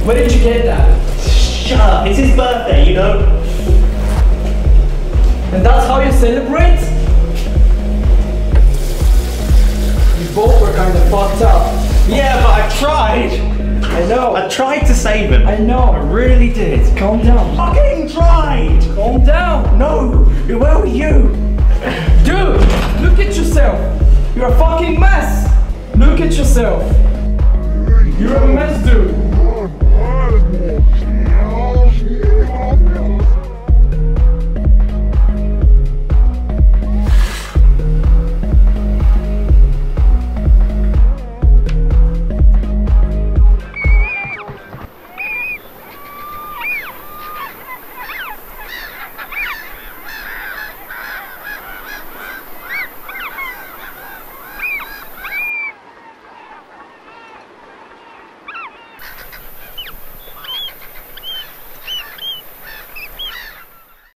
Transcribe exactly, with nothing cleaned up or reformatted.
Where did you get that? Shut up, it's his birthday, you know? And that's how you celebrate? You both were kind of fucked up. Yeah, but I tried. I know. I tried to save him. I know. I really did. Calm down. Fucking tried. Calm down. No, where were you? Dude, look at yourself. You're a fucking mess. Look at yourself. You're a mess, dude.